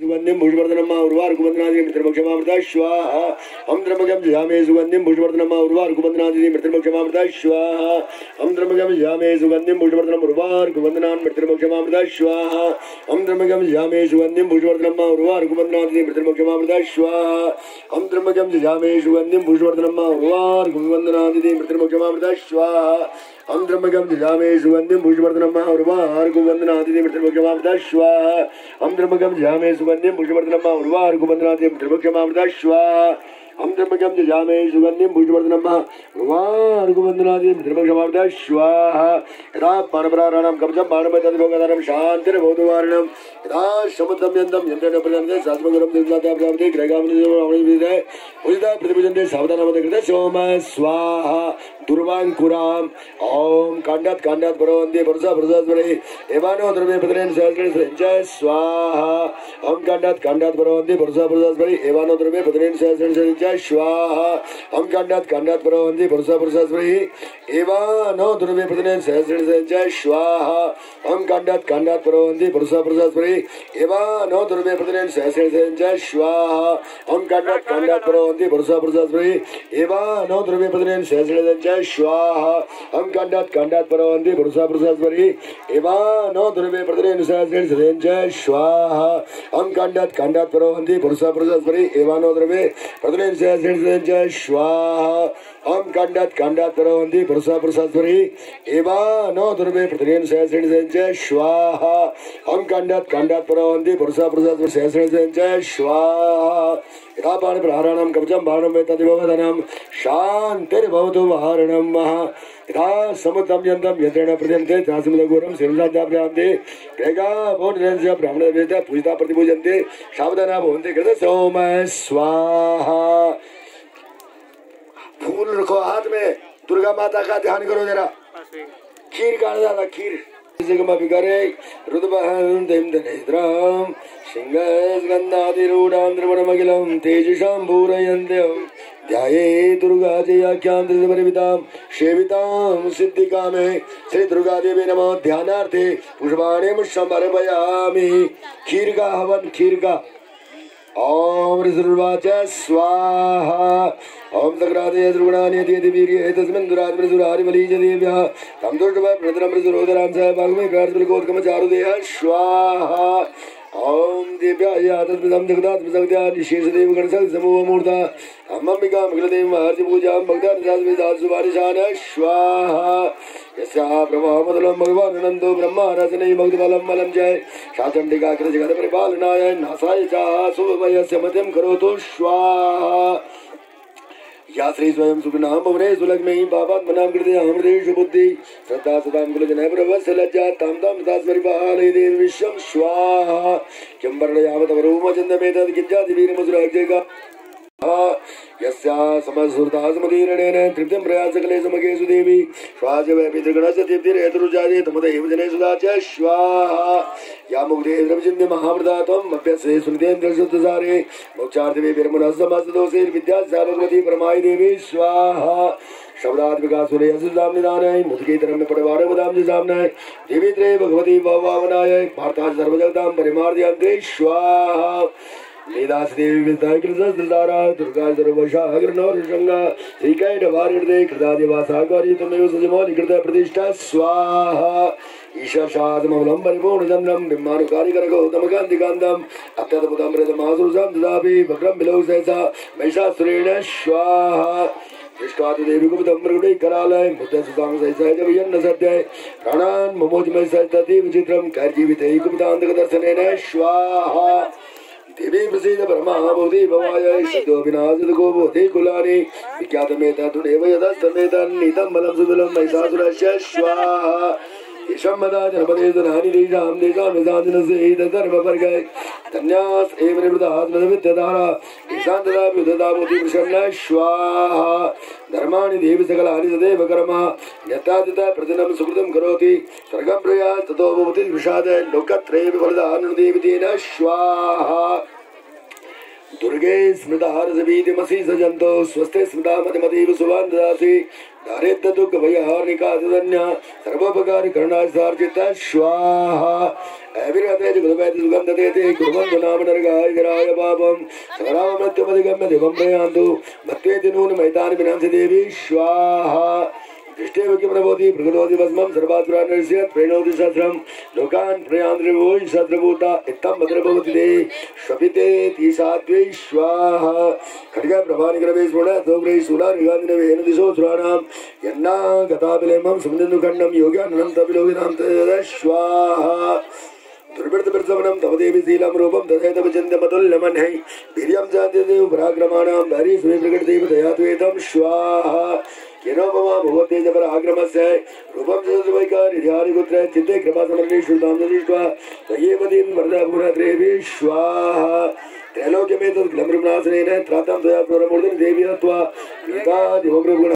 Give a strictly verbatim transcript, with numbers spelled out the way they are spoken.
सुगंधिं भुजवर्धनम् उर्वारुकबन्धनादि मृत्युर्मोक्षमामृता स्वाहा हम द्रमगम जामे सुगंधिं भुजवर्धनम् उर्वारुकबन्धनादि मृत्युर्मोक्षमामृता स्वाहा हम द्रमगम जामे सुगंधिं भुजवर्धनम् उर्वारुकबन्धनान् मृत्युर्मोक्षमामृता स्वाहा हम द्रमगम जामे सुगंधिं भुजवर्धनम् उर्वारुकबन्धनादि मृत्युर्मोक्षमामृता स्वाहा हम द्रमगम जामे सुगंधिं भुजवर्धनम् उर्वारुकबन्धनादि मृत्युर्मोक्षमामृता स्वाहा हम द्रमगम जामे सुगंधिं भुजवर्धनम् उर्वारुकबन्धनादि मृत्युर्मोक्षमामृता स्वाहा हम द्रमगम जामे सुगंधिं भुजवर्धनम् उर्वारुकबन्धनादि मृत्युर्मोक्षमामृता स्वाहा हम द्रमगम जामे सुगंधिं भुजवर्धनम् उर्वारुकबन्धनादि मृत्युर्मोक्षमामृता स्वाहा यदा पाणपराणां कवचं बाणमयतद्भोगदानं शान्तिर्भवतुवारणं यदा समुद्रं यन्तं यन्त्रेण प्रजान्ते शास्त्रगुरुं दिव्यात्या प्रजापते ग्रहगामनिदेवते उदिता प्रतिपूजन्ते सावधानमते कृते सोम स्वाहा दुर्वाङ्कुराम् ओम काण्डात् काण्डात् भरवन्ति परसा परसास्वरे एवानो द्रव्ये पत्रेण सहस्रेण स्वाहा ओम काण्डात् काण्डात् भरवन्ति परसा परसास्वरे एवानो द्रव्ये पत्रेण सहस्रेण स्वाहा हम काण्डात् काण्डात् भरवन्ति परसा परसास्वरे एवानो द्रव्ये पत्रेण सहस्रेण स्वाहा हम काण्डात् काण्डात् भरवन्ति परसा परसास्वरे एवानो द्रव्ये पत्रेण सहस्रेण स्वाहा हम काण्डात् काण्डात् भरवन्ति परसा परसास्वरे एवानो द्रव्ये पत्रेण सहस्रेण स्वाहा हम काण्डात् काण्डात् भरवन्ति परसा परसास्वरे एवानो द्रव्ये पत्रेण सहस्रेण स्वाहा हम काण्डात् काण्डात् भरवन्ति परसा परसास्वरे एवानो द्रव्ये पत्रेण सहस्रेण स्वाहा हम काण्डात् काण्डात् भरवन्ति परसा परसास्वरे एवानो द्रव्ये पत्रेण सहस्रेण स्वाहा हम काण्डात् काण्डात् भरवन्ति परसा परसास्वरे सहस्रेण स्वाहा यदा पाणिप्रहाराणां कवचं बाणं तद्भोगदानं शान्तिर्भवतु वारणं महा यदा समुद्रं यन्तं यन्त्रेण प्रजन्ते तासमुदगुरुं सिंहाद्याप्रान्ते वेगा भोजनस्य ब्राह्मणवेदः पूजिता प्रतिपूजन्ते सावधाना भवन्ति कृते सोम स्वाहा फूल रखो हाथ में दुर्गा माता का ध्यान करो जरा खीर का ज्यादा खीर करे रुद्रम सिंहस्कन्धादिरूढां त्रिपुरमखिलं तेजसां पूरयन्त्यं ध्याये दुर्गा जयाख्यां त्रिपरिमितां सेवितां सिद्धिकामे श्री दुर्गा देवी नमः ध्यानार्थे पुष्पाणि समर्पयामि खीर का हवन खीर का ओम ऋषिर्वाच स्वाहा ओम तक्रादे द्रुगणानि देवीर्ये तस्मिन् दुरात्मनि दुरारि बलीज देव्या तम दुष्टवा प्रदरम ऋषिरोदरां च भागमे प्रार्थकोत्कम चारुदेह स्वाहा ओम देव्याय तस्मिन् जगदात्मसंज्ञा निशेष देव गणसंग समूह मूर्ता अम्बिका मंगलदेव महर्षि पूजां भक्तानि सास्मि दासुवारिशान स्वाहा यस्या प्रभामदलं भगवान् अनन्तो ब्रह्मा रसनै भक्तिबलं बलं जय शाचण्डिका कृत जगत परिपालनाय नासाय च शुभमयस्य मतिं करोतु स्वाहा या श्री स्वयं सुखनाम भवने सुलग्नहि पापात्मनां कृते अमृतेषु बुद्धि श्रद्धा सदां कुलजनः प्रवस्य लज्जा तां तां तास्मरिपालय देवी विश्वं स्वाहा किं वर्णयावतवरूमचन्दमेतद् किञ्चादिवीरमसुराज्यका यस्या समसुरता समदीरणेन तृप्तिं प्रयासकले समकेषु देवी श्वास वै पितृगणस्य दीप्तिरेतरुजाये तमदैव जने सुधा च स्वाहा या मुग्धे द्रवचिन्ते महाव्रता त्वम् अभ्यसे सुनितेन्द्रशुद्धसारे मोक्षार्थे विरमणसमासदोषे विद्या भगवती परमाय देवी स्वाहा शब्दात्मिका सूर्य सुदाम निदानाय मुद्गीतरं में पड़वाड़े बदाम जिसामनाय देवी त्रय भगवती भवावनाय भारता सर्वजगतां परिमार्जयन्ते स्वाहा वेदास देवी विद्या कृतदारा दुर्गा सर्वशाग्रनौरशंगा श्रीकैटवारिर्दे कृतादिवासागारी तमेव सजमौलि कृत प्रतिष्ठा स्वाहा ईशाशादमलं परिपूर्णचन्द्रं बिम्बानुकारिकरगौतमकान्तिकान्तम् अत्यद्भुतमृतमासुरसां ददापि भद्रं बिलौ सहसा महिषासुरेण स्वाहा इष्टादि देवी गुप्तम मृगुडे करालय मुद्दे सुतांग सहित जयन्न सत्य प्राणान् ममोजमय सहित विचित्रं कैर्जीविते गुप्तांतक दर्शनेन स्वाहा देवी प्रसीद ब्रह्मा बोधि भवाय सिद्धो विनाशद गो बोधि कुलानि विख्यातमेत तुदेव यदस्तमेतन् नीतं बलं सुबलं महिषासुरस्य स्वाहा ईशम्मदा जनपदे धनानि देशां देशां निदानसे धर्मवर्गै धन्यास एव निवृतात्मविद्यधारा ईशान्तदा विदधा बोधि प्रसन्न स्वाहा धर्माणि देवी सकलानि सदैव कर्म यत्तादिता प्रतिदिनं सुकृतं करोति स्वर्गं प्रयास ततो भवति विषाद लोकत्रये फलदानं देवी तेन स्वाहा दुर्गे स्मृता हर्षवीतिमसि सजन्तो स्वस्ते स्मृता मतिमतीव सुवान् ददासि दारिद्र्य दुःख भयहार्निका धन्या सर्वोपकारी करणाय सार्जिता स्वाहा अविरते जगद्वैत सुगन्धते ते कुर्वन्तु नाम नरकाय गिराय पापं सकराम मृत्युमधिगम्य दिवं प्रयान्तु मत्वेति नून मैतानि विनाशि देवी स्वाहा दृष्टेव किमनभवति प्रकृतोति भस्मं सर्वात्मनस्य प्रेणोति सहस्रं लोकान् प्रयान्त्रिभुवि सहस्रभूता इत्थं भद्रभवति ते श्वपिते ति सात्वै स्वाहा खड्ग प्रभानिकरवे स्फुरः दोग्रै शूलानिगादिनवेन दिशो सुराणां यन्ना गताभिलेमं सुमनिन्दुखण्डं योग्याननं तपिलोकितां तदेव स्वाहा दुर्वृत्तप्रसवनं तव देवी शीलं रूपं तदेव तव चिन्त्यमतुल्यमन्यै वीर्यं चाद्यदेव पराक्रमाणां धैर्ये स्वे प्रकृतिव दया त्वेदं स्वाहा येनो मम भगवते च पराक्रमस्य रूपं च वैकारि ध्यानि पुत्रे चित्ते कृपा समर्णे श्रुतां दृष्ट्वा तयेव देवी वरदा पुरत्रेभि स्वाहा त्रैलोक्यमेतद् ग्लमृनाशनेन त्रातां त्वया प्रमूर्तिं देवी हत्वा गीता दिवं